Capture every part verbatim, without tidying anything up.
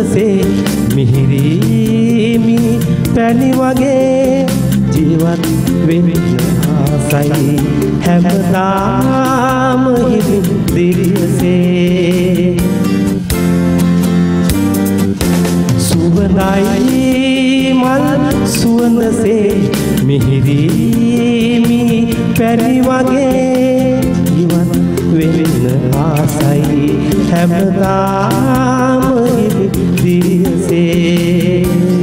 සුවඳසේ මිහිරීමි පැණි වගේ ජීවත් වෙන්න ආසයි හැමදාම හිමි දිරියසේ සුවඳයි මල් සුවඳසේ මිහිරීමි පැණි වගේ ජීවත් වෙන්න ආසයි හැමදාම හිමි දිරියසේ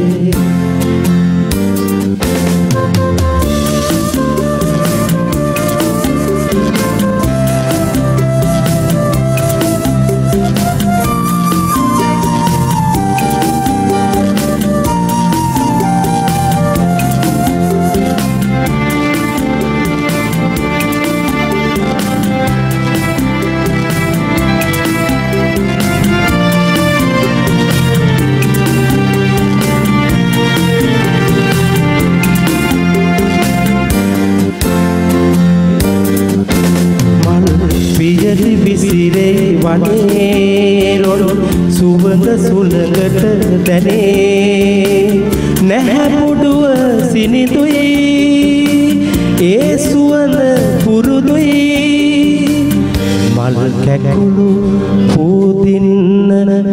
විසිරේ වනේ රොළු සුවඳ සුළඟට දැනේ නැහැ පුඩුව සිනිඳුයි ඒ සුවඳ පුරුදුයි මල් කැකුළු පූදින්න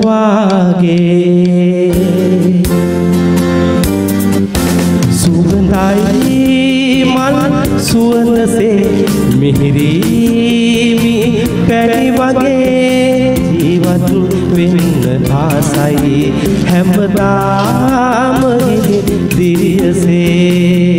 වාගේ සුවඳයි මල් සුවඳසේ මිහිරීමි පැණි වගේ ජීවත් වෙන්න ආසයි හැමදාම දිරියසේ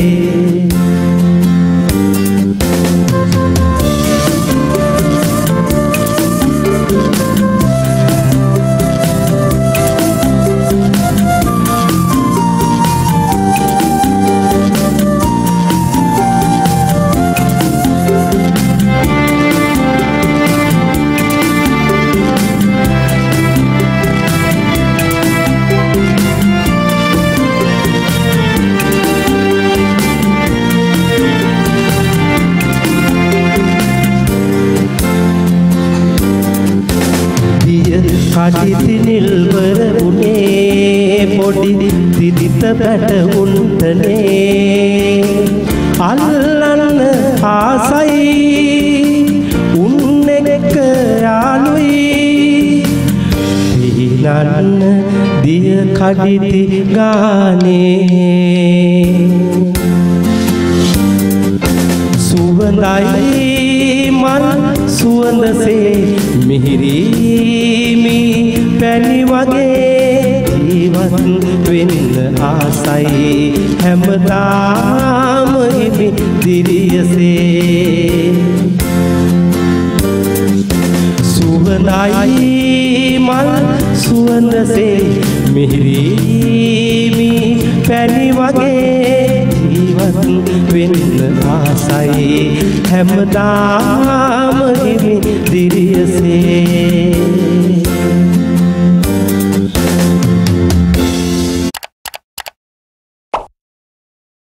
කඩිති නිල්වර උනේ පොඩි දිදිත පැටවුන්ටනේ අල්ලන්න ආසයි උන් එක්ක යාළුයි පිහිනන්න දිය කඩිති ගානේ සුවඳයි මල් සුවඳසේ මිහිරීමි පැණි වගේ ජීවත් වෙන්න ආසයි හැමදාම හිමි දිරියසේ සුවඳයි මල් සුවඳසේ මිහිරීමි පැණි වගේ ජීවත් වෙන්න ආසයි හැමදාම හිමි දිරියසේ